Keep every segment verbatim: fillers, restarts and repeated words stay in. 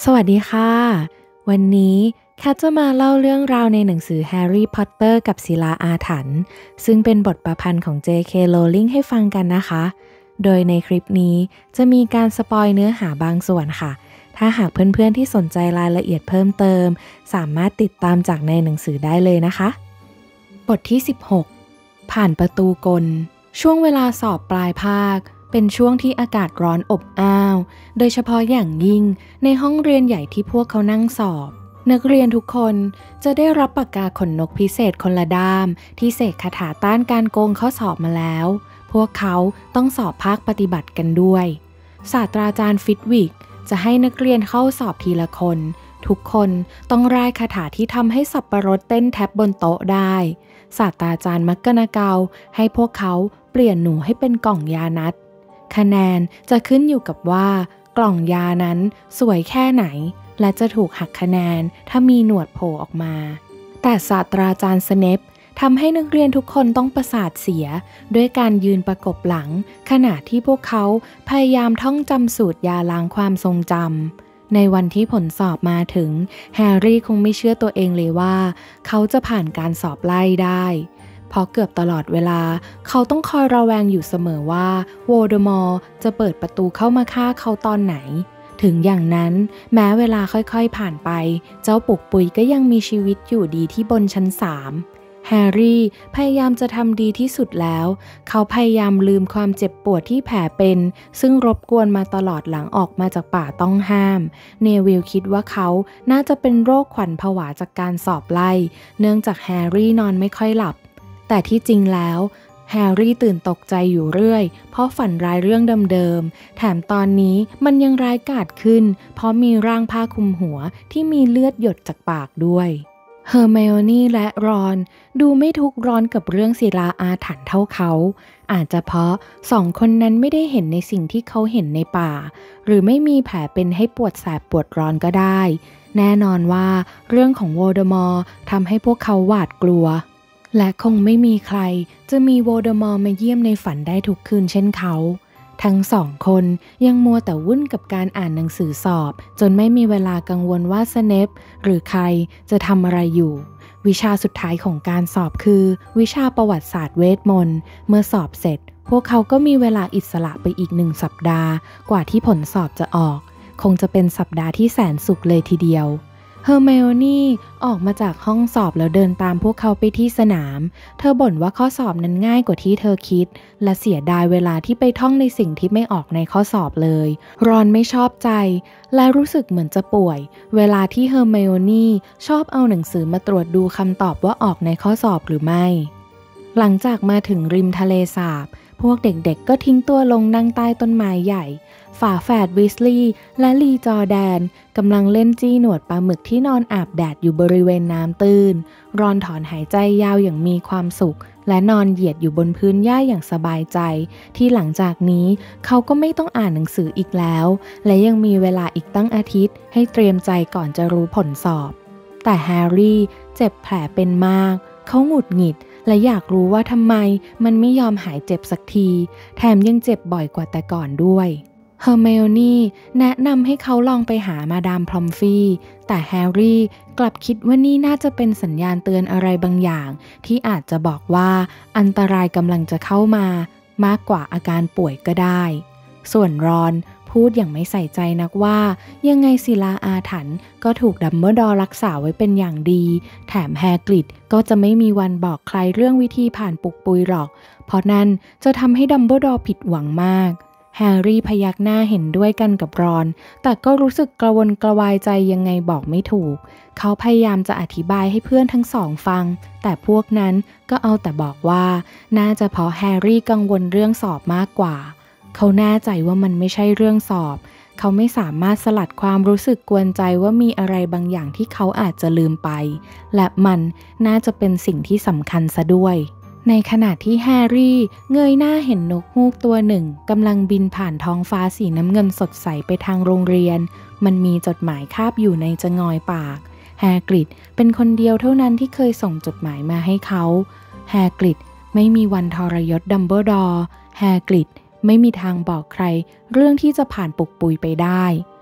สวัสดีค่ะวันนี้แคทจะมาเล่าเรื่องราวในหนังสือแฮร์รี่พอตเตอร์กับศิลาอาถรรพ์ซึ่งเป็นบทประพันธ์ของ เจ เค Rowling ให้ฟังกันนะคะโดยในคลิปนี้จะมีการสปอยเนื้อหาบางส่วนค่ะถ้าหากเพื่อนๆที่สนใจรายละเอียดเพิ่มเติมสามารถติดตามจากในหนังสือได้เลยนะคะบทที่สิบหกผ่านประตูกลช่วงเวลาสอบปลายภาคเป็นช่วงที่อากาศร้อนอบอ้าวโดยเฉพาะอย่างยิ่งในห้องเรียนใหญ่ที่พวกเขานั่งสอบนักเรียนทุกคนจะได้รับปากกาขนนกพิเศษคนละด้ามที่เสกคาถาต้านการโกงข้อสอบมาแล้วพวกเขาต้องสอบภาคปฏิบัติกันด้วยศาสตราจารย์ฟิตวิกจะให้นักเรียนเข้าสอบทีละคนทุกคนต้องร่ายคาถาที่ทำให้สับปะรดเต้นแท็บบนโต๊ะได้ศาสตราจารย์มักกะนาเกาให้พวกเขาเปลี่ยนหนูให้เป็นกล่องยานัดคะแนนจะขึ้นอยู่กับว่ากล่องยานั้นสวยแค่ไหนและจะถูกหักคะแนนถ้ามีหนวดโผล่ออกมาแต่ศาสตราจารย์สเนปทำให้นักเรียนทุกคนต้องประสาทเสียด้วยการยืนประกบหลังขณะที่พวกเขาพยายามท่องจำสูตรยาล้างความทรงจำในวันที่ผลสอบมาถึงแฮร์รี่คงไม่เชื่อตัวเองเลยว่าเขาจะผ่านการสอบไล่ได้เพราะเกือบตลอดเวลาเขาต้องคอยระแวงอยู่เสมอว่าโวลเดอมอร์จะเปิดประตูเข้ามาฆ่าเขาตอนไหนถึงอย่างนั้นแม้เวลาค่อยๆผ่านไปเจ้าปุกปุยก็ยังมีชีวิตอยู่ดีที่บนชั้นสามแฮร์รี่พยายามจะทำดีที่สุดแล้วเขาพยายามลืมความเจ็บปวดที่แผลเป็นซึ่งรบกวนมาตลอดหลังออกมาจากป่าต้องห้ามเนวิลคิดว่าเขาน่าจะเป็นโรคขวัญผวาจากการสอบไล่เนื่องจากแฮร์รี่นอนไม่ค่อยหลับแต่ที่จริงแล้วแฮร์รี่ตื่นตกใจอยู่เรื่อยเพราะฝันร้ายเรื่องเดิมๆแถมตอนนี้มันยังร้ายกาจขึ้นเพราะมีร่างผ้าคลุมหัวที่มีเลือดหยดจากปากด้วยเฮอร์ไมโอนี่และรอนดูไม่ทุกข์ร้อนกับเรื่องศิลาอาถรรพ์เท่าเขาอาจจะเพราะสองคนนั้นไม่ได้เห็นในสิ่งที่เขาเห็นในป่าหรือไม่มีแผลเป็นให้ปวดแสบปวดร้อนก็ได้แน่นอนว่าเรื่องของโวลเดอมอร์ทำให้พวกเขาหวาดกลัวและคงไม่มีใครจะมีโวลเดอมอร์มาเยี่ยมในฝันได้ทุกคืนเช่นเขาทั้งสองคนยังมัวแต่วุ่นกับการอ่านหนังสือสอบจนไม่มีเวลากังวลว่าสเนปหรือใครจะทำอะไรอยู่วิชาสุดท้ายของการสอบคือวิชาประวัติศาสตร์เวทมนต์เมื่อสอบเสร็จพวกเขาก็มีเวลาอิสระไปอีกหนึ่งสัปดาห์กว่าที่ผลสอบจะออกคงจะเป็นสัปดาห์ที่แสนสุขเลยทีเดียวเฮอร์ไมโอนี่ออกมาจากห้องสอบแล้วเดินตามพวกเขาไปที่สนามเธอบ่นว่าข้อสอบนั้นง่ายกว่าที่เธอคิดและเสียดายเวลาที่ไปท่องในสิ่งที่ไม่ออกในข้อสอบเลยรอนไม่ชอบใจและรู้สึกเหมือนจะป่วยเวลาที่เฮอร์ไมโอนี่ชอบเอาหนังสือมาตรวจดูคำตอบว่าออกในข้อสอบหรือไม่หลังจากมาถึงริมทะเลสาบพวกเด็กๆก็ทิ้งตัวลงนั่งใต้ต้นไม้ใหญ่ฝาแฝดวิสลีย์และลีจอร์แดนกำลังเล่นจี้หนวดปลาหมึกที่นอนอาบแดดอยู่บริเวณน้ำตื้นรอนถอนหายใจยาวอย่างมีความสุขและนอนเหยียดอยู่บนพื้นหญ้าอย่างสบายใจที่หลังจากนี้เขาก็ไม่ต้องอ่านหนังสืออีกแล้วและยังมีเวลาอีกตั้งอาทิตย์ให้เตรียมใจก่อนจะรู้ผลสอบแต่แฮร์รี่เจ็บแผลเป็นมากเขาหงุดหงิดและอยากรู้ว่าทำไมมันไม่ยอมหายเจ็บสักทีแถมยังเจ็บบ่อยกว่าแต่ก่อนด้วยเฮอร์ไมโอนี่แนะนำให้เขาลองไปหามาดามพลอมฟี่แต่แฮร์รี่กลับคิดว่านี่น่าจะเป็นสัญญาณเตือนอะไรบางอย่างที่อาจจะบอกว่าอันตรายกำลังจะเข้ามามากกว่าอาการป่วยก็ได้ส่วนรอนพูดอย่างไม่ใส่ใจนักว่ายังไงศิลาอาถรรพ์ก็ถูกดัมเบิลดอร์รักษาไว้เป็นอย่างดีแถมแฮกริดก็จะไม่มีวันบอกใครเรื่องวิธีผ่านปุกปุยหรอกเพราะนั่นจะทำให้ดัมเบิลดอร์ผิดหวังมากแฮร์รี่พยักหน้าเห็นด้วยกันกับรอนแต่ก็รู้สึกกระวนกระวายใจยังไงบอกไม่ถูกเขาพยายามจะอธิบายให้เพื่อนทั้งสองฟังแต่พวกนั้นก็เอาแต่บอกว่าน่าจะเพราะแฮร์รี่กังวลเรื่องสอบมากกว่าเขาแน่ใจว่ามันไม่ใช่เรื่องสอบเขาไม่สามารถสลัดความรู้สึกกวนใจว่ามีอะไรบางอย่างที่เขาอาจจะลืมไปและมันน่าจะเป็นสิ่งที่สำคัญซะด้วยในขณะที่แฮร์รี่เงยหน้าเห็นนกฮูกตัวหนึ่งกำลังบินผ่านท้องฟ้าสีน้ำเงินสดใสไปทางโรงเรียนมันมีจดหมายคาบอยู่ในจะงอยปากแฮกริดเป็นคนเดียวเท่านั้นที่เคยส่งจดหมายมาให้เขาแฮกริดไม่มีวันทรยศดัมเบิลดอร์แฮกริดไม่มีทางบอกใครเรื่องที่จะผ่านปุกปุยไปได้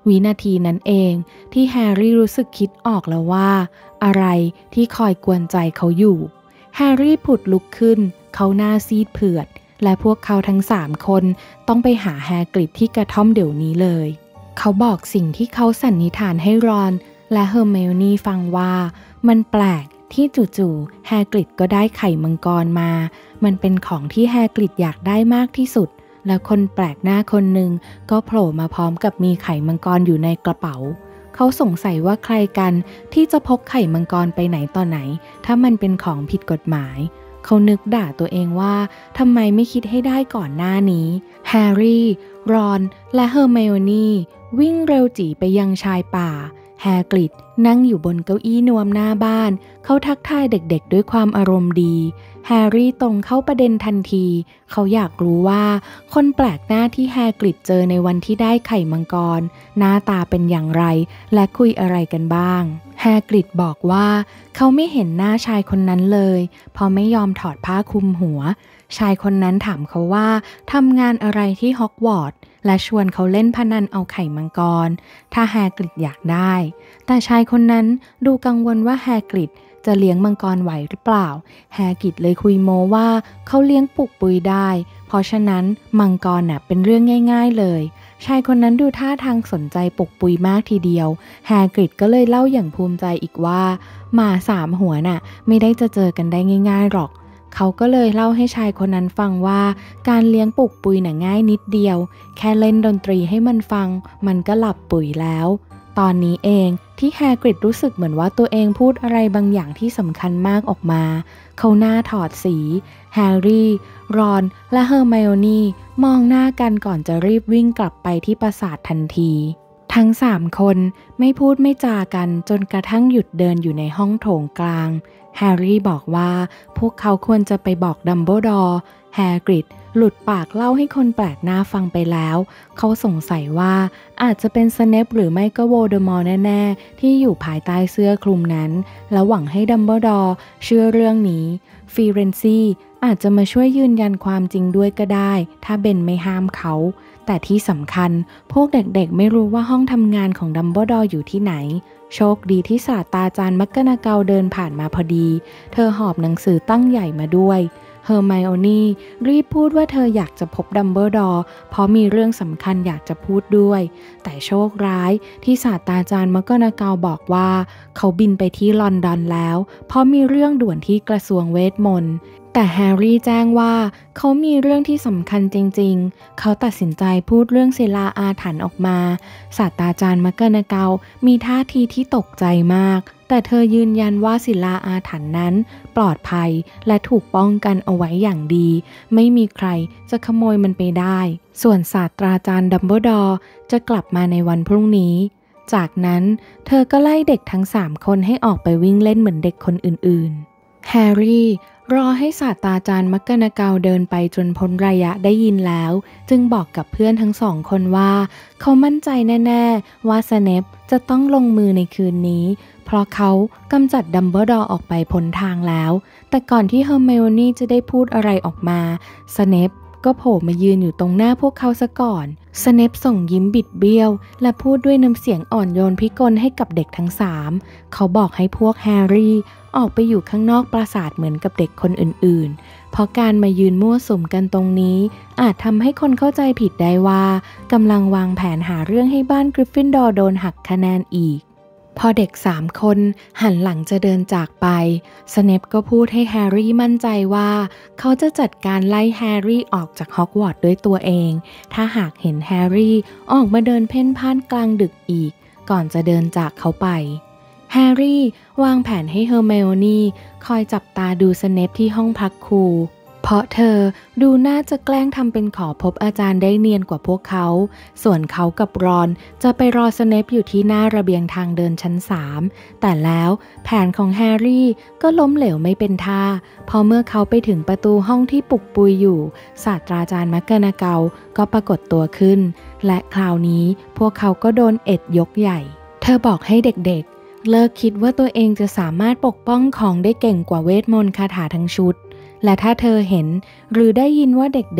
วินาทีนั้นเองที่แฮร์รี่รู้สึกคิดออกแล้วว่าอะไรที่คอยกวนใจเขาอยู่แฮร์รี่ผุดลุกขึ้นเขาหน้าซีดเผือดและพวกเขาทั้งสามคนต้องไปหาแฮกริดที่กระท่อมเดี๋ยวนี้เลยเขาบอกสิ่งที่เขาสันนิษฐานให้รอนและเฮอร์ไมโอนี่ฟังว่ามันแปลกที่จู่ๆแฮกริดก็ได้ไข่มังกรมามันเป็นของที่แฮกริดอยากได้มากที่สุดและคนแปลกหน้าคนหนึ่งก็โผล่มาพร้อมกับมีไข่มังกรอยู่ในกระเป๋าเขาสงสัยว่าใครกันที่จะพกไข่มังกรไปไหนต่อไหนถ้ามันเป็นของผิดกฎหมายเขานึกด่าตัวเองว่าทำไมไม่คิดให้ได้ก่อนหน้านี้แฮร์รี่รอนและเฮอร์ไมโอนี่วิ่งเร็วจีไปยังชายป่าแฮกริดนั่งอยู่บนเก้าอี้นวมหน้าบ้านเขาทักทายเด็กๆด้วยความอารมณ์ดีแฮร์รี่ตรงเข้าประเด็นทันทีเขาอยากรู้ว่าคนแปลกหน้าที่แฮกริดเจอในวันที่ได้ไข่มังกรหน้าตาเป็นอย่างไรและคุยอะไรกันบ้างแฮกริดบอกว่าเขาไม่เห็นหน้าชายคนนั้นเลยเพราะไม่ยอมถอดผ้าคลุมหัวชายคนนั้นถามเขาว่าทำงานอะไรที่ฮอกวอตส์และชวนเขาเล่นพนันเอาไข่มังกรถ้าแฮกริดอยากได้แต่ชายคนนั้นดูกังวลว่าแฮกริดจะเลี้ยงมังกรไหวหรือเปล่าแฮกริดเลยคุยโม้ว่าเขาเลี้ยงปลุกปุยได้เพราะฉะนั้นมังกรน่ะเป็นเรื่องง่ายๆเลยชายคนนั้นดูท่าทางสนใจปลุกปุยมากทีเดียวแฮกริดก็เลยเล่าอย่างภูมิใจอีกว่าหมาสามหัวน่ะไม่ได้จะเจอกันได้ง่ายๆหรอกเขาก็เลยเล่าให้ชายคนนั้นฟังว่าการเลี้ยงปลุกปุยน่ะง่ายนิดเดียวแค่เล่นดนตรีให้มันฟังมันก็หลับปุ๋ยแล้วตอนนี้เองที่แฮกริดรู้สึกเหมือนว่าตัวเองพูดอะไรบางอย่างที่สำคัญมากออกมาเขาหน้าถอดสีแฮร์รี่รอนและเฮอร์ไมโอนี่มองหน้ากันก่อนจะรีบวิ่งกลับไปที่ปราสาททันทีทั้งสามคนไม่พูดไม่จากันจนกระทั่งหยุดเดินอยู่ในห้องโถงกลางแฮร์รี่บอกว่าพวกเขาควรจะไปบอกดัมเบิลดอร์แฮกริดหลุดปากเล่าให้คนแปลกหน้าฟังไปแล้วเขาสงสัยว่าอาจจะเป็นสเนปหรือไม่ก็โวลเดอมอร์แน่ๆที่อยู่ภายใต้เสื้อคลุมนั้นและหวังให้ดัมเบิลดอร์เชื่อเรื่องนี้ฟีเรนซีอาจจะมาช่วยยืนยันความจริงด้วยก็ได้ถ้าเบนไม่ห้ามเขาแต่ที่สำคัญพวกเด็กๆไม่รู้ว่าห้องทำงานของดัมเบิลดอร์อยู่ที่ไหนโชคดีที่ศาสตราจารย์มักกะนาเกาเดินผ่านมาพอดีเธอหอบหนังสือตั้งใหญ่มาด้วยเฮอร์ไมโอนี่รีบพูดว่าเธออยากจะพบดัมเบิลดอร์เพราะมีเรื่องสำคัญอยากจะพูดด้วยแต่โชคร้ายที่ศาสตราจารย์มักกะนาเกาบอกว่าเขาบินไปที่ลอนดอนแล้วเพราะมีเรื่องด่วนที่กระทรวงเวทมนต์แต่แฮร์รี่แจ้งว่าเขามีเรื่องที่สำคัญจริงๆเขาตัดสินใจพูดเรื่องศิลาอาถรรพ์ออกมาศาสตราจารย์มักกะนาเกามีท่าทีที่ตกใจมากแต่เธอยืนยันว่าศิลาอาถรรพ์นั้นปลอดภัยและถูกป้องกันเอาไว้อย่างดีไม่มีใครจะขโมยมันไปได้ส่วนศาสตราจารย์ดัมเบิลดอร์จะกลับมาในวันพรุ่งนี้จากนั้นเธอก็ไล่เด็กทั้งสามคนให้ออกไปวิ่งเล่นเหมือนเด็กคนอื่นๆแฮร์รี่รอให้ศาสตราจารย์มักกะนาเกาเดินไปจนพ้นระยะได้ยินแล้วจึงบอกกับเพื่อนทั้งสองคนว่าเขามั่นใจแน่ๆว่าสเนปจะต้องลงมือในคืนนี้เพราะเขากำจัดดัมเบิลดอร์ออกไปพ้นทางแล้วแต่ก่อนที่เฮอร์ไมโอนี่จะได้พูดอะไรออกมาสเนปก็โผล่มายืนอยู่ตรงหน้าพวกเขาซะก่อนสเนปส่งยิ้มบิดเบี้ยวและพูดด้วยน้ำเสียงอ่อนโยนพิกลให้กับเด็กทั้งสามเขาบอกให้พวกแฮร์รี่ออกไปอยู่ข้างนอกปราสาทเหมือนกับเด็กคนอื่นๆเพราะการมายืนมั่วสุมกันตรงนี้อาจทำให้คนเข้าใจผิดได้ว่ากำลังวางแผนหาเรื่องให้บ้านกริฟฟินดอร์โดนหักคะแนนอีกพอเด็กสามคนหันหลังจะเดินจากไปสเนปก็พูดให้แฮร์รี่มั่นใจว่าเขาจะจัดการไล่แฮร์รี่ออกจากฮอกวอตส์ด้วยตัวเองถ้าหากเห็นแฮร์รี่ออกมาเดินเพ่นพ่านกลางดึกอีกก่อนจะเดินจากเขาไปแฮร์รี่วางแผนให้เฮอร์ไมโอนี่คอยจับตาดูสเนปที่ห้องพักครูเพราะเธอดูน่าจะแกล้งทำเป็นขอพบอาจารย์ได้เนียนกว่าพวกเขาส่วนเขากับรอนจะไปรอสเนปอยู่ที่หน้าระเบียงทางเดินชั้นสามแต่แล้วแผนของแฮร์รี่ก็ล้มเหลวไม่เป็นท่าพอเมื่อเขาไปถึงประตูห้องที่ปุกปุยอยู่ศาสตราจารย์มักกะนาเกาก็ปรากฏตัวขึ้นและคราวนี้พวกเขาก็โดนเอ็ดยกใหญ่เธอบอกให้เด็กๆเลิกคิดว่าตัวเองจะสามารถปกป้องของได้เก่งกว่าเวทมนต์คาถาทั้งชุดและถ้าเธอเห็นหรือได้ยินว่าเด็ก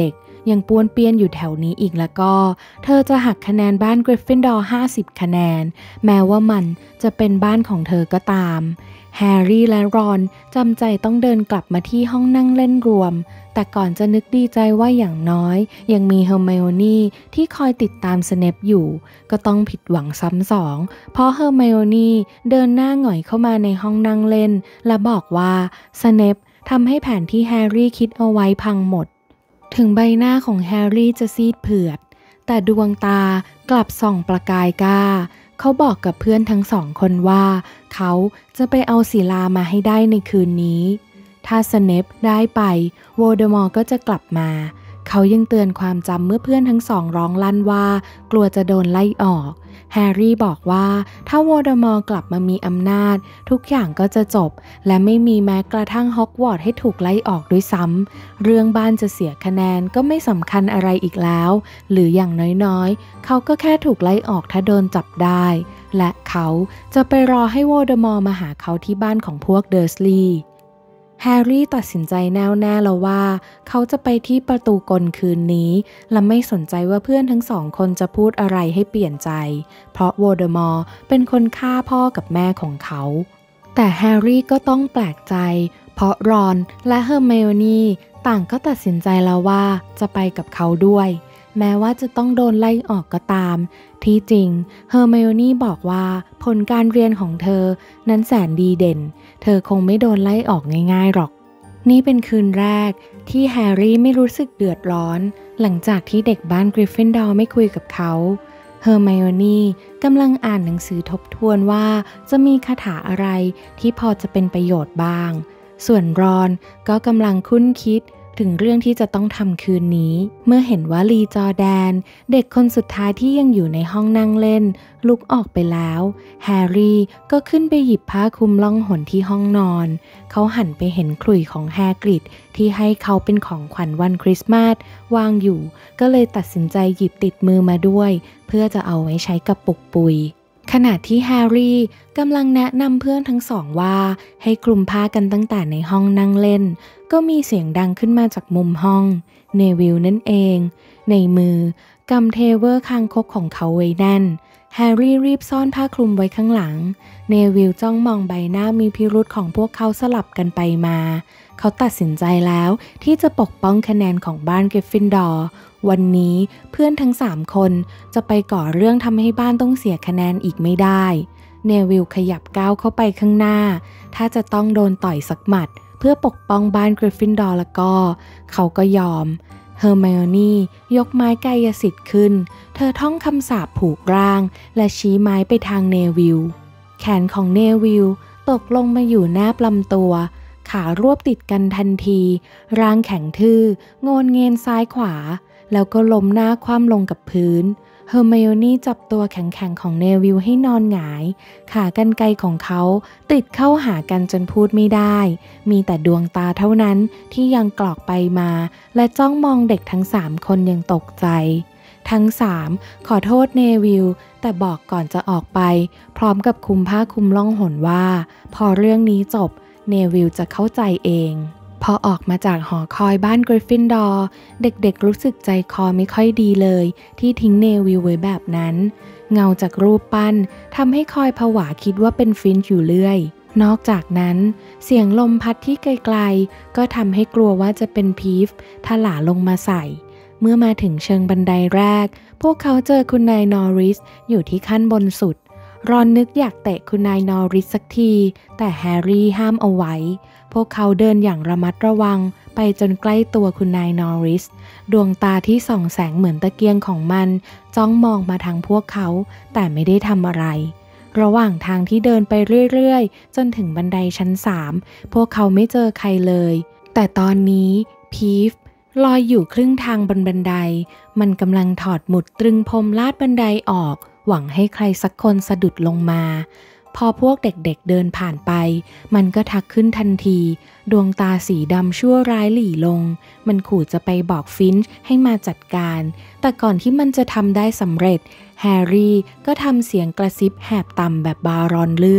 ยังป้วนเปี้ยนอยู่แถวนี้อีกแล้วก็เธอจะหักคะแนนบ้านกริฟฟินดอร์ห้าสิบคะแนนแม้ว่ามันจะเป็นบ้านของเธอก็ตามแฮร์รี่และรอนจำใจต้องเดินกลับมาที่ห้องนั่งเล่นรวมแต่ก่อนจะนึกดีใจว่าอย่างน้อยยังมีเฮอร์ไมโอนี่ที่คอยติดตามสเนปอยู่ก็ต้องผิดหวังซ้ำสองเพราะเฮอร์ไมโอนี่เดินหน้าหงอยเข้ามาในห้องนั่งเล่นและบอกว่าสเนปทำให้แผนที่แฮร์รี่คิดเอาไว้พังหมดถึงใบหน้าของแฮร์รี่จะซีดเผือดแต่ดวงตากลับส่องประกายกล้าเขาบอกกับเพื่อนทั้งสองคนว่าเขาจะไปเอาศิลามาให้ได้ในคืนนี้ถ้าสเนปได้ไปโวลเดอมอร์ก็จะกลับมาเขายังเตือนความจำเมื่อเพื่อนทั้งสองร้องลั่นว่ากลัวจะโดนไล่ออกแฮร์รี่บอกว่าถ้าโวลเดอมอร์กลับมามีอำนาจทุกอย่างก็จะจบและไม่มีแม้กระทั่งฮอกวอตส์ให้ถูกไล่ออกด้วยซ้ำเรื่องบ้านจะเสียคะแนนก็ไม่สำคัญอะไรอีกแล้วหรืออย่างน้อยๆเขาก็แค่ถูกไล่ออกถ้าโดนจับได้และเขาจะไปรอให้โวลเดอมอร์มาหาเขาที่บ้านของพวกเดอร์สลีย์แฮร์รี่ตัดสินใจแน่วแน่แล้วว่าเขาจะไปที่ประตูกลคืนนี้และไม่สนใจว่าเพื่อนทั้งสองคนจะพูดอะไรให้เปลี่ยนใจเพราะโวลเดอมอร์เป็นคนฆ่าพ่อกับแม่ของเขาแต่แฮร์รี่ก็ต้องแปลกใจเพราะรอนและเฮอร์ไมโอนี่ต่างก็ตัดสินใจแล้วว่าจะไปกับเขาด้วยแม้ว่าจะต้องโดนไล่ออกก็ตามที่จริงเฮอร์ไมโอนี่บอกว่าผลการเรียนของเธอนั้นแสนดีเด่นเธอคงไม่โดนไล่ออกง่ายๆหรอกนี่เป็นคืนแรกที่แฮร์รี่ไม่รู้สึกเดือดร้อนหลังจากที่เด็กบ้านกริฟฟินดอร์ไม่คุยกับเขาเฮอร์ไมโอนี่กำลังอ่านหนังสือทบทวนว่าจะมีคาถาอะไรที่พอจะเป็นประโยชน์บ้างส่วนรอนก็กำลังคุ้นคิดถึงเรื่องที่จะต้องทำคืนนี้เมื่อเห็นว่าลีจอร์แดนเด็กคนสุดท้ายที่ยังอยู่ในห้องนั่งเล่นลุกออกไปแล้วแฮร์รี่ก็ขึ้นไปหยิบผ้าคลุมล่องหนที่ห้องนอนเขาหันไปเห็นขลุ่ยของแฮกริดที่ให้เขาเป็นของขวัญวันคริสต์มาสวางอยู่ก็เลยตัดสินใจหยิบติดมือมาด้วยเพื่อจะเอาไว้ใช้กับปุกปุยขณะที่แฮร์รี่กำลังแนะนำเพื่อนทั้งสองว่าให้คลุมผ้ากันตั้งแต่ในห้องนั่งเล่นก็มีเสียงดังขึ้นมาจากมุมห้องเนวิลนั่นเองในมือกำเทเวอร์คางคกของเขาไว้แน่นแฮร์รี่รีบซ่อนผ้าคลุมไว้ข้างหลังเนวิลจ้องมองใบหน้ามีพิรุธของพวกเขาสลับกันไปมาเขาตัดสินใจแล้วที่จะปกป้องคะแนนของบ้านกริฟฟินดอร์วันนี้เพื่อนทั้งสามคนจะไปก่อเรื่องทำให้บ้านต้องเสียคะแนนอีกไม่ได้เนวิลขยับก้าวเข้าไปข้างหน้าถ้าจะต้องโดนต่อยสักหมัดเพื่อปกป้องบ้านกริฟฟินดอร์แล้วก็เขาก็ยอมเฮอร์ไมโอนี่ยกไม้กายสิทธิ์ขึ้นเธอท่องคำสาปผูกร่างและชี้ไม้ไปทางเนวิลแขนของเนวิลตกลงมาอยู่แนบลำตัวขารวบติดกันทันทีร่างแข็งทื่อโงนเงินซ้ายขวาแล้วก็ล้มหน้าคว่ำลงกับพื้นเฮอร์ไมโอนี่จับตัวแข็งๆของเนวิลให้นอนหงายขากรรไกรของเขาติดเข้าหากันจนพูดไม่ได้มีแต่ดวงตาเท่านั้นที่ยังกรอกไปมาและจ้องมองเด็กทั้งสามคนยังตกใจทั้งสามขอโทษเนวิลแต่บอกก่อนจะออกไปพร้อมกับคุมผ้าคลุมล่องหนว่าพอเรื่องนี้จบเนวิลจะเข้าใจเองพอออกมาจากหอคอยบ้านกริฟฟินดอร์เด็กๆรู้สึกใจคอไม่ค่อยดีเลยที่ทิ้งเนวิลไว้แบบนั้นเงาจากรูปปั้นทำให้คอยผวาคิดว่าเป็นฟินช์อยู่เรื่อยนอกจากนั้นเสียงลมพัดที่ไกลๆก็ทำให้กลัวว่าจะเป็นพีฟถลาลงมาใส่เมื่อมาถึงเชิงบันไดแรกพวกเขาเจอคุณนายนอริสอยู่ที่ขั้นบนสุดรอนนึกอยากเตะคุณนายนอริสสักทีแต่แฮร์รี่ห้ามเอาไว้พวกเขาเดินอย่างระมัดระวังไปจนใกล้ตัวคุณนายนอริสดวงตาที่ส่องแสงเหมือนตะเกียงของมันจ้องมองมาทางพวกเขาแต่ไม่ได้ทำอะไรระหว่างทางที่เดินไปเรื่อยๆจนถึงบันไดชั้นสามพวกเขาไม่เจอใครเลยแต่ตอนนี้พีฟลอยอยู่ครึ่งทางบนบันไดมันกำลังถอดหมุดตรึงพรมลาดบันไดออกหวังให้ใครสักคนสะดุดลงมาพอพวกเด็กๆเดินผ่านไปมันก็ทักขึ้นทันทีดวงตาสีดำชั่วร้ายหลี่ลงมันขู่จะไปบอกฟินช์ให้มาจัดการแต่ก่อนที่มันจะทำได้สำเร็จแฮร์รี่ก็ทำเสียงกระซิบแหบต่ำแบบบารอนเลือดพี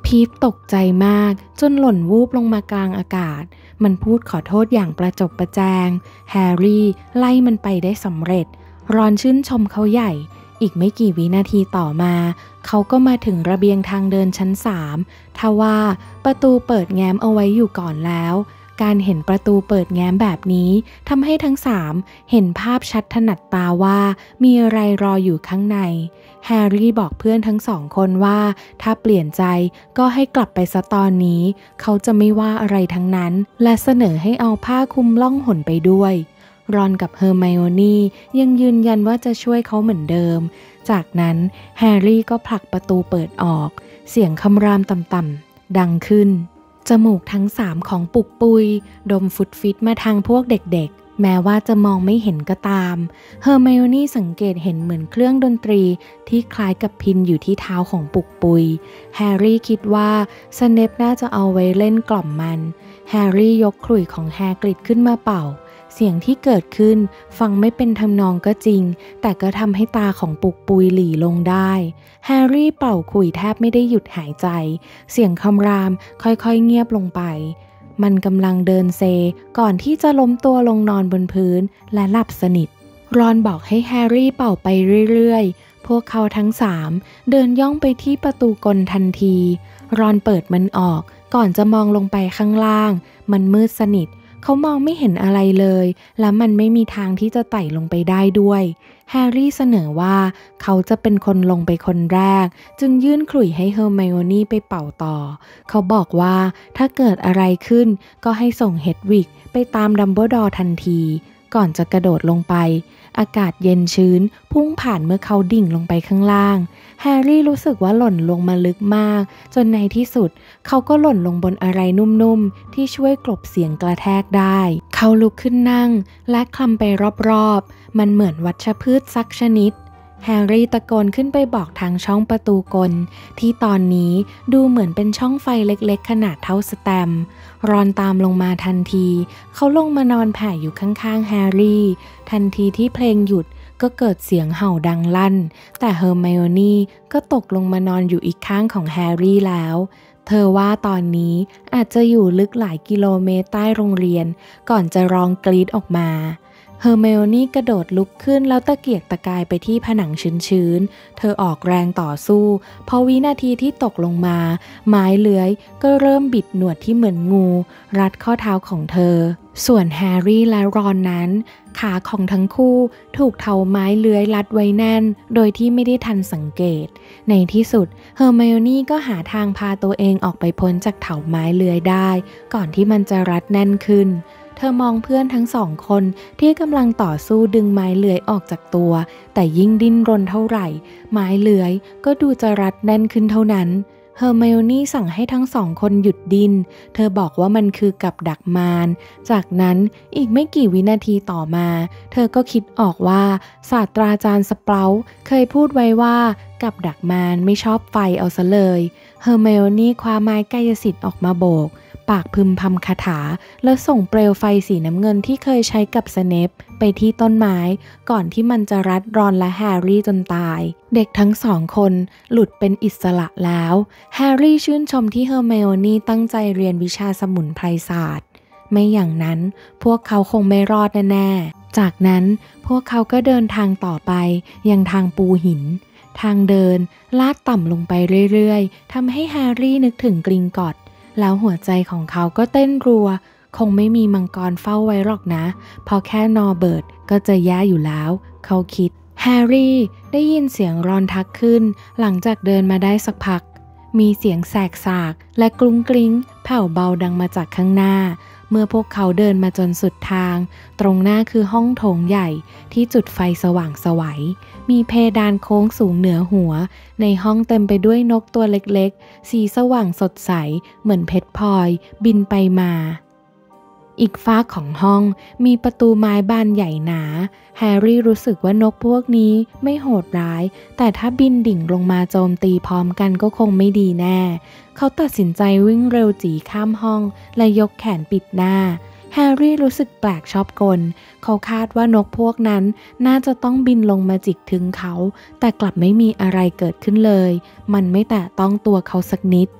พีฟตกใจมากจนหล่นวูบลงมากลางอากาศมันพูดขอโทษอย่างประจบประแจงแฮร์รี่ไล่มันไปได้สำเร็จรอนชื่นชมเขาใหญ่อีกไม่กี่วินาทีต่อมาเขาก็มาถึงระเบียงทางเดินชั้นสามทว่าประตูเปิดแง้มเอาไว้อยู่ก่อนแล้วการเห็นประตูเปิดแง้มแบบนี้ทำให้ทั้งสามเห็นภาพชัดถนัดตาว่ามีอะไรรออยู่ข้างในแฮร์รี่บอกเพื่อนทั้งสองคนว่าถ้าเปลี่ยนใจก็ให้กลับไปซะตอนนี้เขาจะไม่ว่าอะไรทั้งนั้นและเสนอให้เอาผ้าคลุมล่องหนไปด้วยรอนกับเฮอร์ไมโอนี่ยังยืนยันว่าจะช่วยเขาเหมือนเดิมจากนั้นแฮร์รี่ก็ผลักประตูเปิดออกเสียงคำรามต่ำๆดังขึ้นจมูกทั้งสามของปุกปุยดมฟุดฟิตมาทางพวกเด็กๆแม้ว่าจะมองไม่เห็นก็ตามเฮอร์ไมโอนี่สังเกตเห็นเหมือนเครื่องดนตรีที่คล้ายกับพินอยู่ที่เท้าของปุกปุยแฮร์รี่คิดว่าสเนปน่าจะเอาไว้เล่นกล่อมมันแฮร์รี่ยกขลุ่ยของแฮกริดขึ้นมาเป่าเสียงที่เกิดขึ้นฟังไม่เป็นทำนองก็จริงแต่ก็ทำให้ตาของปุกปุยหลีลงได้แฮร์รี่เป่าขลุ่ยแทบไม่ได้หยุดหายใจเสียงคำรามค่อยๆเงียบลงไปมันกำลังเดินเซก่อนที่จะล้มตัวลงนอนบนพื้นและหลับสนิทรอนบอกให้แฮร์รี่เป่าไปเรื่อยๆพวกเขาทั้งสามเดินย่องไปที่ประตูกลทันทีรอนเปิดมันออกก่อนจะมองลงไปข้างล่างมันมืดสนิทเขามองไม่เห็นอะไรเลยและมันไม่มีทางที่จะไต่ลงไปได้ด้วยแฮร์รี่เสนอว่าเขาจะเป็นคนลงไปคนแรกจึงยื่นขลุ่ยให้เฮอร์ไมโอนี่ไปเป่าต่อเขาบอกว่าถ้าเกิดอะไรขึ้นก็ให้ส่งเฮดวิกไปตามดัมเบิลดอร์ทันทีก่อนจะกระโดดลงไปอากาศเย็นชื้นพุ่งผ่านเมื่อเขาดิ่งลงไปข้างล่างแฮร์รี่รู้สึกว่าหล่นลงมาลึกมากจนในที่สุดเขาก็หล่นลงบนอะไรนุ่มๆที่ช่วยกลบเสียงกระแทกได้เขาลุกขึ้นนั่งและคลำไปรอบๆมันเหมือนวัชพืชสักชนิดแฮร์รี่ตะโกนขึ้นไปบอกทางช่องประตูกลที่ตอนนี้ดูเหมือนเป็นช่องไฟเล็กๆขนาดเท่าสแตมป์รอนตามลงมาทันทีเขาลงมานอนแผ่อยู่ข้างๆแฮร์รี่ทันทีที่เพลงหยุดก็เกิดเสียงเห่าดังลั่นแต่เฮอร์ไมโอนี่ก็ตกลงมานอนอยู่อีกข้างของแฮร์รี่แล้วเธอว่าตอนนี้อาจจะอยู่ลึกหลายกิโลเมตรใต้โรงเรียนก่อนจะร้องกรีดออกมาเฮอร์ไมโอนี่กระโดดลุกขึ้นแล้วตะเกียกตะกายไปที่ผนังชื้นๆเธอออกแรงต่อสู้พอวินาทีที่ตกลงมาไม้เลื้อยก็เริ่มบิดหนวดที่เหมือนงูรัดข้อเท้าของเธอส่วนแฮร์รี่และรอนนั้นขาของทั้งคู่ถูกเถาไม้เลื้อยรัดไว้แน่นโดยที่ไม่ได้ทันสังเกตในที่สุดเฮอร์ไมโอนี่ก็หาทางพาตัวเองออกไปพ้นจากเถาไม้เลื้อยได้ก่อนที่มันจะรัดแน่นขึ้นเธอมองเพื่อนทั้งสองคนที่กำลังต่อสู้ดึงไม้เลื้อยออกจากตัวแต่ยิ่งดิ้นรนเท่าไหร่ไม้เลื้อยก็ดูจะรัดแน่นขึ้นเท่านั้นเฮอร์ไมโอนี่สั่งให้ทั้งสองคนหยุดดิ้นเธอบอกว่ามันคือกับดักมารจากนั้นอีกไม่กี่วินาทีต่อมาเธอก็คิดออกว่าศาสตราจารย์สเปราเคยพูดไว้ว่ากับดักมารไม่ชอบไฟเอาซะเลยเฮอร์ไมโอนี่คว้าไม้กายสิทธิ์ออกมาโบกปากพึมพำคาถาแล้วส่งเปลวไฟสีน้ำเงินที่เคยใช้กับสเนปไปที่ต้นไม้ก่อนที่มันจะรัดรอนและแฮร์รี่จนตายเด็กทั้งสองคนหลุดเป็นอิสระแล้วแฮร์รี่ชื่นชมที่เฮอร์ไมโอนี่ตั้งใจเรียนวิชาสมุนไพรศาสตร์ไม่อย่างนั้นพวกเขาคงไม่รอดแน่ๆจากนั้นพวกเขาก็เดินทางต่อไปยังทางปูหินทางเดินลาดต่ำลงไปเรื่อยๆทำให้แฮร์รี่นึกถึงกริงกอตแล้วหัวใจของเขาก็เต้นรัวคงไม่มีมังกรเฝ้าไว้หรอกนะเพราะแค่นอร์เบิร์ตก็จะแย่อยู่แล้วเขาคิดแฮร์รี่ได้ยินเสียงรอนทักขึ้นหลังจากเดินมาได้สักพักมีเสียงแสกสากและกรุ้งกริ้งแผ่วเบาดังมาจากข้างหน้าเมื่อพวกเขาเดินมาจนสุดทางตรงหน้าคือห้องโถงใหญ่ที่จุดไฟสว่างไสวมีเพดานโค้งสูงเหนือหัวในห้องเต็มไปด้วยนกตัวเล็กๆสีสว่างสดใสเหมือนเพชรพลอยบินไปมาอีกฝากของห้องมีประตูไม้บานใหญ่หนาแฮร์รี่รู้สึกว่านกพวกนี้ไม่โหดร้ายแต่ถ้าบินดิ่งลงมาโจมตีพร้อมกันก็คงไม่ดีแน่เขาตัดสินใจวิ่งเร็วจีข้ามห้องและยกแขนปิดหน้าแฮร์รี่รู้สึกแปลกชอบกลเขาคาดว่านกพวกนั้นน่าจะต้องบินลงมาจิกถึงเขาแต่กลับไม่มีอะไรเกิดขึ้นเลยมันไม่แตะต้องตัวเขาสักนิดแ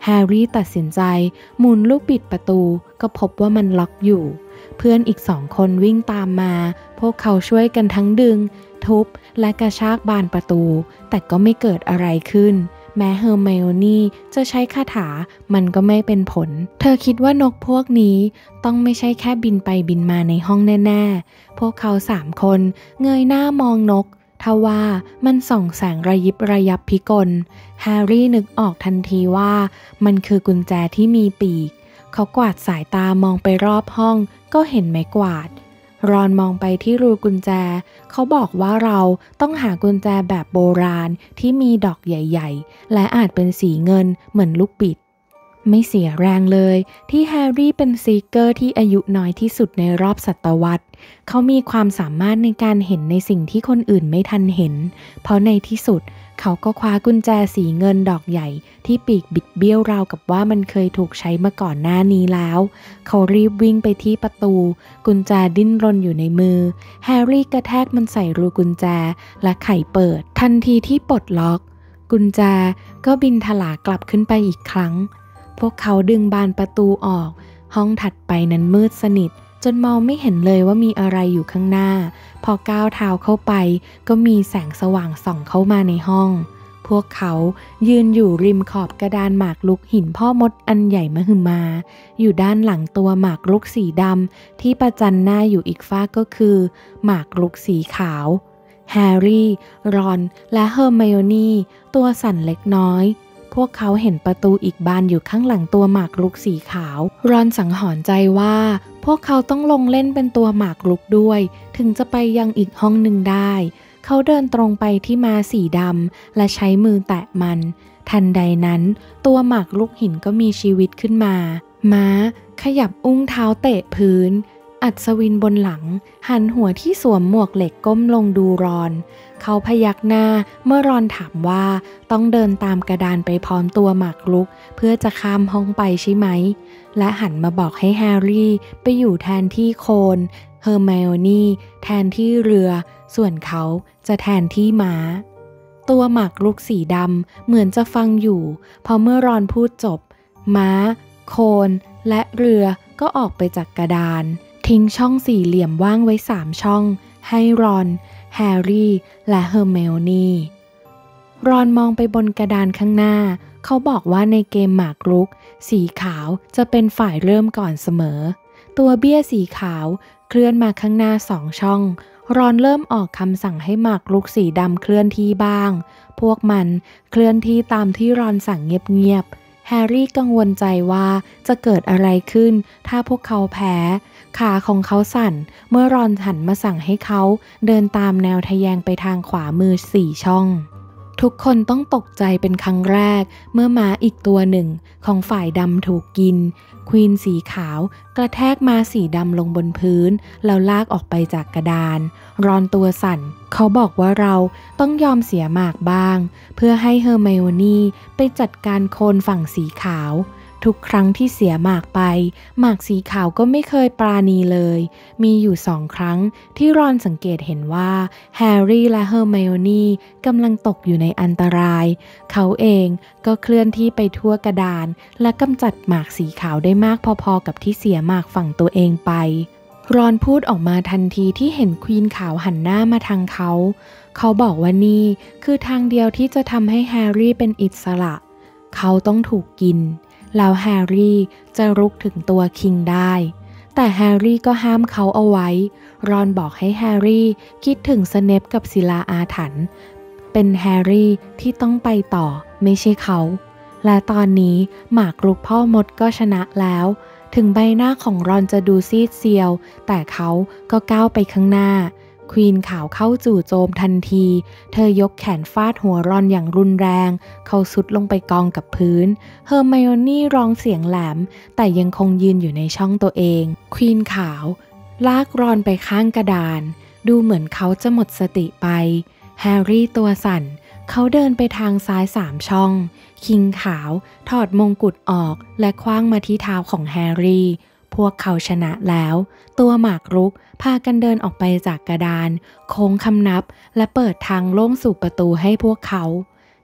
แฮร์รี่ตัดสินใจหมุนลูกบิดประตูก็พบว่ามันล็อกอยู่เพื่อนอีกสองคนวิ่งตามมาพวกเขาช่วยกันทั้งดึงทุบและกระชากบานประตูแต่ก็ไม่เกิดอะไรขึ้นแม้เฮอร์ไมโอนี่จะใช้คาถามันก็ไม่เป็นผลเธอคิดว่านกพวกนี้ต้องไม่ใช่แค่บินไปบินมาในห้องแน่ๆพวกเขาสามคนเงยหน้ามองนกทว่ามันส่องแสงระยิบระยับพิกลแฮร์รี่นึกออกทันทีว่ามันคือกุญแจที่มีปีกเขากวาดสายตามองไปรอบห้องก็เห็นไม้กวาดรอนมองไปที่รูกุญแจเขาบอกว่าเราต้องหากุญแจแบบโบราณที่มีดอกใหญ่ๆและอาจเป็นสีเงินเหมือนลูกบิดไม่เสียแรงเลยที่แฮร์รี่เป็นซีเกอร์ที่อายุน้อยที่สุดในรอบศตวรรษเขามีความสามารถในการเห็นในสิ่งที่คนอื่นไม่ทันเห็นเพราะในที่สุดเขาก็คว้ากุญแจสีเงินดอกใหญ่ที่ปีกบิดเบี้ยวราวกับว่ามันเคยถูกใช้มาก่อนหน้านี้แล้วเขารีบวิ่งไปที่ประตูกุญแจดิ้นรนอยู่ในมือแฮร์รี่กระแทกมันใส่รูกุญแจและไขเปิดทันทีที่ปลดล็อกกุญแจก็บินถลากลับขึ้นไปอีกครั้งพวกเขาดึงบานประตูออกห้องถัดไปนั้นมืดสนิทจนมองไม่เห็นเลยว่ามีอะไรอยู่ข้างหน้าพอก้าวเท้าเข้าไปก็มีแสงสว่างส่องเข้ามาในห้องพวกเขายืนอยู่ริมขอบกระดานหมากรุกหินพ่อมดอันใหญ่มหึมาอยู่ด้านหลังตัวหมากรุกสีดำที่ประจันหน้าอยู่อีกฝ้าก็คือหมากรุกสีขาวแฮร์รี่รอนและเฮอร์ไมโอนี่ตัวสั่นเล็กน้อยพวกเขาเห็นประตูอีกบานอยู่ข้างหลังตัวหมากรุกสีขาวรอนสังหรณ์ใจว่าพวกเขาต้องลงเล่นเป็นตัวหมากรุกด้วยถึงจะไปยังอีกห้องหนึ่งได้เขาเดินตรงไปที่ม้าสีดำและใช้มือแตะมันทันใดนั้นตัวหมากรุกหินก็มีชีวิตขึ้นมาม้าขยับอุ้งเท้าเตะพื้นอัศวินบนหลังหันหัวที่สวมหมวกเหล็กก้มลงดูรอนเขาพยักหน้าเมื่อรอนถามว่าต้องเดินตามกระดานไปพร้อมตัวหมากรุกเพื่อจะข้ามห้องไปใช่ไหมและหันมาบอกให้แฮร์รี่ไปอยู่แทนที่โคนเฮอร์ไมโอนี่แทนที่เรือส่วนเขาจะแทนที่ม้าตัวหมากรุกสีดำเหมือนจะฟังอยู่พอเมื่อรอนพูดจบม้าโคนและเรือก็ออกไปจากกระดานทิ้งช่องสี่เหลี่ยมว่างไว้สามช่องให้รอนแฮร์รี่และเฮอร์ไมโอนี่รอนมองไปบนกระดานข้างหน้าเขาบอกว่าในเกมหมากรุกสีขาวจะเป็นฝ่ายเริ่มก่อนเสมอตัวเบี้ยสีขาวเคลื่อนมาข้างหน้าสองช่องรอนเริ่มออกคำสั่งให้หมากรุกสีดำเคลื่อนที่บ้างพวกมันเคลื่อนที่ตามที่รอนสั่งเงียบๆแฮร์รี่กังวลใจว่าจะเกิดอะไรขึ้นถ้าพวกเขาแพ้ขาของเขาสั่นเมื่อรอนหันมาสั่งให้เขาเดินตามแนวทะแยงไปทางขวามือสี่ช่องทุกคนต้องตกใจเป็นครั้งแรกเมื่อม้าอีกตัวหนึ่งของฝ่ายดำถูกกินควีนสีขาวกระแทกม้าสีดำลงบนพื้นแล้วลากออกไปจากกระดานรอนตัวสั่นเขาบอกว่าเราต้องยอมเสียหมากบ้างเพื่อให้เฮอร์ไมโอนี่ไปจัดการโคนฝั่งสีขาวทุกครั้งที่เสียหมากไปหมากสีขาวก็ไม่เคยปราณีเลยมีอยู่สองครั้งที่รอนสังเกตเห็นว่าแฮร์รี่และเฮอร์ไมโอนี่กำลังตกอยู่ในอันตรายเขาเองก็เคลื่อนที่ไปทั่วกระดานและกำจัดหมากสีขาวได้มากพอๆกับที่เสียหมากฝั่งตัวเองไปรอนพูดออกมาทันทีที่เห็นควีนขาวหันหน้ามาทางเขาเขาบอกว่านี่คือทางเดียวที่จะทำให้แฮร์รี่เป็นอิสระเขาต้องถูกกินแล้วแฮร์รี่จะรุกถึงตัวคิงได้แต่แฮร์รี่ก็ห้ามเขาเอาไว้รอนบอกให้แฮร์รี่คิดถึงสเนปกับศิลาอาถรรพ์เป็นแฮร์รี่ที่ต้องไปต่อไม่ใช่เขาและตอนนี้หมากรุกพ่อมดก็ชนะแล้วถึงใบหน้าของรอนจะดูซีดเซียวแต่เขาก็ก้าวไปข้างหน้าควีนขาวเข้าจู่โจมทันทีเธอยกแขนฟาดหัวรอนอย่างรุนแรงเขาสุดลงไปกองกับพื้นเฮอร์ไมโอนี่ร้องเสียงแหลมแต่ยังคงยืนอยู่ในช่องตัวเองควีนขาวลากรอนไปข้างกระดานดูเหมือนเขาจะหมดสติไปแฮร์รี่ตัวสั่นเขาเดินไปทางซ้ายสามช่องคิงขาวถอดมงกุฎออกและคว้างมาที่เท้าของแฮร์รี่พวกเขาชนะแล้วตัวหมากรุกพากันเดินออกไปจากกระดานโค้งคำนับและเปิดทางโล่งสู่ประตูให้พวกเขา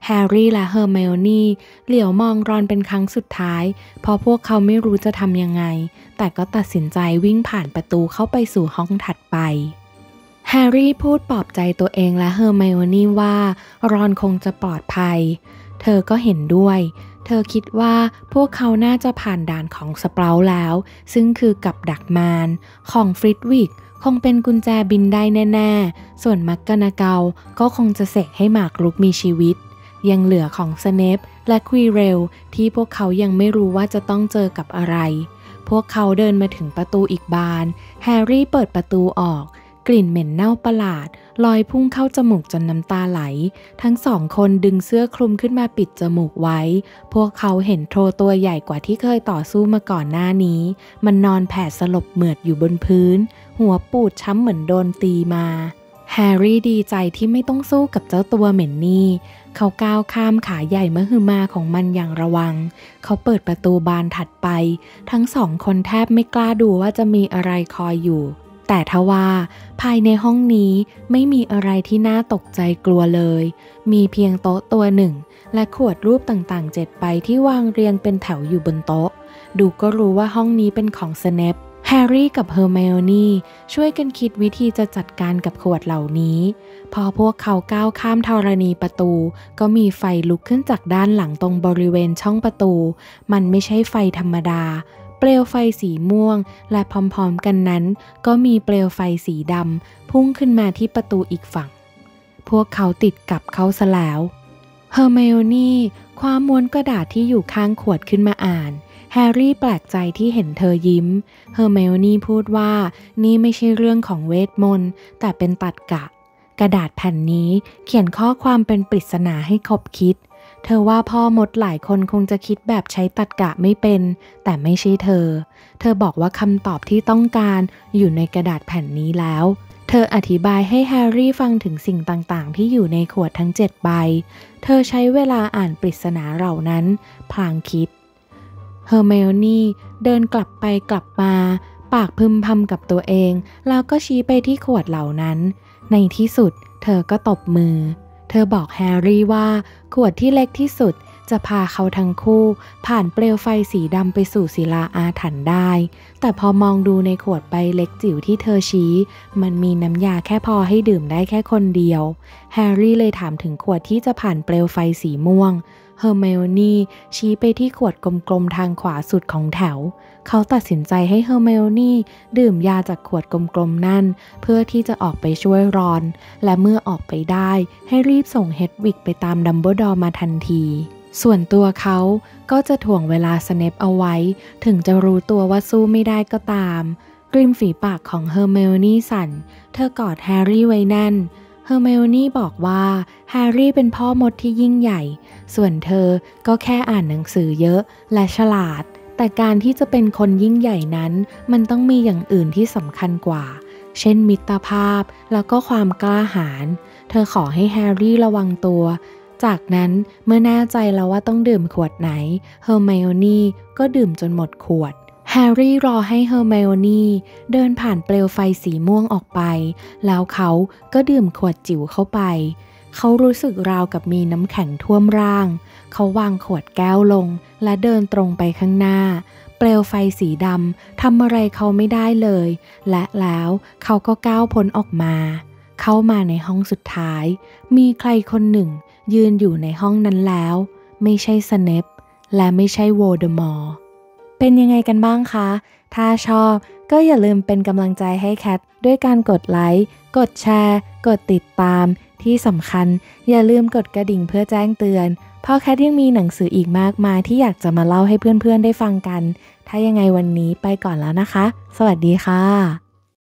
แฮร์รี่และเฮอร์ไมโอนี่เหลียวมองรอนเป็นครั้งสุดท้ายเพราะพวกเขาไม่รู้จะทำยังไงแต่ก็ตัดสินใจวิ่งผ่านประตูเข้าไปสู่ห้องถัดไปแฮร์รี่พูดปลอบใจตัวเองและเฮอร์ไมโอนี่ว่ารอนคงจะปลอดภัยเธอก็เห็นด้วยเธอคิดว่าพวกเขาน่าจะผ่านด่านของสเปราท์แล้วซึ่งคือกับดักมารของฟริดวิกคงเป็นกุญแจบินได้แน่ๆส่วนมักกะนาเกลก็คงจะเสกให้หมากรุกมีชีวิตยังเหลือของสเนปและควีเรลที่พวกเขายังไม่รู้ว่าจะต้องเจอกับอะไรพวกเขาเดินมาถึงประตูอีกบานแฮร์รี่เปิดประตูออกกลิ่นเหม็นเน่าประหลาดลอยพุ่งเข้าจมูกจนน้ำตาไหลทั้งสองคนดึงเสื้อคลุมขึ้นมาปิดจมูกไว้พวกเขาเห็นโทรตัวใหญ่กว่าที่เคยต่อสู้มาก่อนหน้านี้มันนอนแผ่สลบเหมือดอยู่บนพื้นหัวปูดช้ำเหมือนโดนตีมาแฮร์รี่ดีใจที่ไม่ต้องสู้กับเจ้าตัวเหม็นนี่เขาก้าวข้ามขาใหญ่มหึมาของมันอย่างระวังเขาเปิดประตูบานถัดไปทั้งสองคนแทบไม่กล้าดูว่าจะมีอะไรคอยอยู่แต่ทว่าภายในห้องนี้ไม่มีอะไรที่น่าตกใจกลัวเลยมีเพียงโต๊ะตัวหนึ่งและขวดรูปต่างๆเจ็ดใบที่วางเรียงเป็นแถวอยู่บนโต๊ะดูก็รู้ว่าห้องนี้เป็นของสเนปแฮร์รี่กับเฮอร์ไมโอนี่ช่วยกันคิดวิธีจะจัดการกับขวดเหล่านี้พอพวกเขาก้าวข้ามธรณีประตูก็มีไฟลุกขึ้นจากด้านหลังตรงบริเวณช่องประตูมันไม่ใช่ไฟธรรมดาเปลวไฟสีม่วงและพร้อมๆกันนั้นก็มีเปลวไฟสีดำพุ่งขึ้นมาที่ประตูอีกฝั่งพวกเขาติดกับเขาซะแล้วเฮอร์ไมโอนี่คว้าม้วนกระดาษที่อยู่ข้างขวดขึ้นมาอ่านแฮร์รี่แปลกใจที่เห็นเธอยิ้มเฮอร์ไมโอนี่พูดว่านี่ไม่ใช่เรื่องของเวทมนต์แต่เป็นตรรกะกระดาษแผ่นนี้เขียนข้อความเป็นปริศนาให้คบคิดเธอว่าพ่อมดหลายคนคงจะคิดแบบใช้ตรรกะไม่เป็นแต่ไม่ใช่เธอเธอบอกว่าคำตอบที่ต้องการอยู่ในกระดาษแผ่นนี้แล้วเธออธิบายให้แฮร์รี่ฟังถึงสิ่งต่างๆที่อยู่ในขวดทั้งเจ็ดใบเธอใช้เวลาอ่านปริศนาเหล่านั้นพลางคิดเฮอร์ไมโอนี่เดินกลับไปกลับมาปากพึมพำกับตัวเองแล้วก็ชี้ไปที่ขวดเหล่านั้นในที่สุดเธอก็ตบมือเธอบอกแฮร์รี่ว่าขวดที่เล็กที่สุดจะพาเขาทั้งคู่ผ่านเปลวไฟสีดำไปสู่ศิลาอาถรรพ์ได้แต่พอมองดูในขวดใบเล็กจิ๋วที่เธอชี้มันมีน้ำยาแค่พอให้ดื่มได้แค่คนเดียวแฮร์รี่เลยถามถึงขวดที่จะผ่านเปลวไฟสีม่วงเฮอร์ไมโอนี่ชี้ไปที่ขวดกลมๆทางขวาสุดของแถวเขาตัดสินใจให้เฮอร์ไมโอนี่ดื่มยาจากขวดกลมๆนั่นเพื่อที่จะออกไปช่วยรอนและเมื่อออกไปได้ให้รีบส่งเฮดวิกไปตามดัมเบิลดอร์มาทันทีส่วนตัวเขาก็จะถ่วงเวลาสเนปเอาไว้ถึงจะรู้ตัวว่าสู้ไม่ได้ก็ตามริมฝีปากของเฮอร์ไมโอนี่สั่นเธอกอดแฮร์รี่ไว้แน่นเฮอร์ไมโอนี่บอกว่าแฮร์รี่เป็นพ่อมดที่ยิ่งใหญ่ส่วนเธอก็แค่อ่านหนังสือเยอะและฉลาดแต่การที่จะเป็นคนยิ่งใหญ่นั้นมันต้องมีอย่างอื่นที่สำคัญกว่าเช่นมิตรภาพแล้วก็ความกล้าหาญเธอขอให้แฮร์รี่ระวังตัวจากนั้นเมื่อแน่ใจแล้วว่าต้องดื่มขวดไหนเฮอร์ไมโอนี่ก็ดื่มจนหมดขวดแฮร์รี่รอให้เฮอร์ไมโอนี่เดินผ่านเปลวไฟสีม่วงออกไปแล้วเขาก็ดื่มขวดจิ๋วเข้าไปเขารู้สึกราวกับมีน้ำแข็งท่วมร่างเขาวางขวดแก้วลงและเดินตรงไปข้างหน้าเปลวไฟสีดำทำอะไรเขาไม่ได้เลยและแล้วเขาก็ก้าวพ้นออกมาเข้ามาในห้องสุดท้ายมีใครคนหนึ่งยืนอยู่ในห้องนั้นแล้วไม่ใช่สเนปและไม่ใช่โวลเดอมอร์เป็นยังไงกันบ้างคะถ้าชอบก็อย่าลืมเป็นกำลังใจให้แคทด้วยการกดไลค์กดแชร์กดติดตามที่สำคัญอย่าลืมกดกระดิ่งเพื่อแจ้งเตือนเพราะแคทยังมีหนังสืออีกมากมายที่อยากจะมาเล่าให้เพื่อนๆได้ฟังกันถ้ายังไงวันนี้ไปก่อนแล้วนะคะสวัสดีค่ะ